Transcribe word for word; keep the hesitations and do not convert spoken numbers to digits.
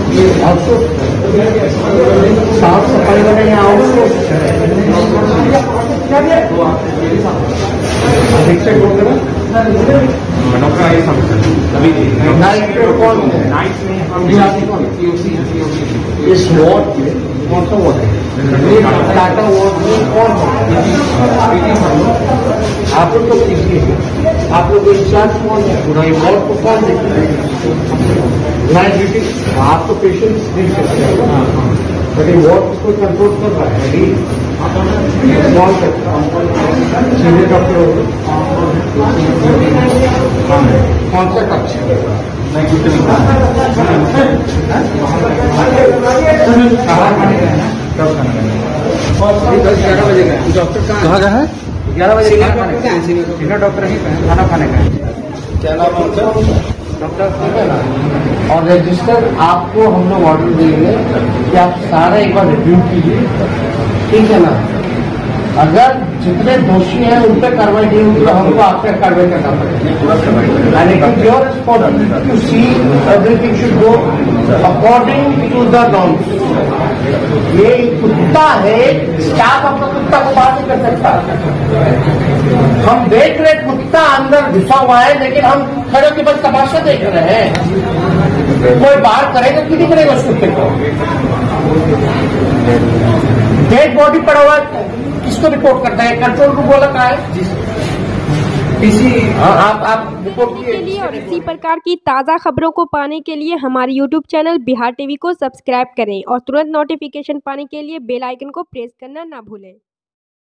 Outsource साफ सफाई वाले यहाँ आउटसोर्स कौन इस वार्ड में कौन सा वार्ड है? टाटा वार्ड में कौन आप लोग तो कीजिए, आप लोग इंचार्ज कौन है पूरा ये वार्ड को कौन देखते हैं? आप तो पेशेंट्स देख सकते हैं बट ये वार्ड को कंट्रोल कर रहा है कौन सकता सीनियर डॉक्टर कौन सा कक्ष ग्यारह बजे का डॉक्टर कहाँ का है? ग्यारह बजे सीनियर डॉक्टर ही खाना खाने का है। क्या नाम है डॉक्टर? और रजिस्टर आपको हम लोग ऑर्डर देंगे कि आप सारा एक बार रिव्यू कीजिए, ठीक है ना? अगर जितने दोषी हैं उन पर कार्रवाई नहीं होगी तो हमको आप पर कार्रवाई करना पड़ेगा। लेकिन your responsibility to see everything should go according to the norms. ये कुत्ता है, स्टाफ अपना कुत्ता को बाहर नहीं कर सकता। हम देख रहे कुत्ता अंदर घुसा हुआ है लेकिन हम खड़े के बस तमाशा देख रहे हैं। कोई बाहर करेगा कि नहीं करेगा उस कुत्ते को? डेड बॉडी पड़ा हुआ है, किसको रिपोर्ट करता है? कंट्रोल रूम बोला का है इसी आप आप रिपोर्ट के लिए। और इसी प्रकार की ताज़ा खबरों को पाने के लिए हमारे यूट्यूब चैनल बिहार टीवी को सब्सक्राइब करें और तुरंत नोटिफिकेशन पाने के लिए बेल आइकन को प्रेस करना ना भूलें।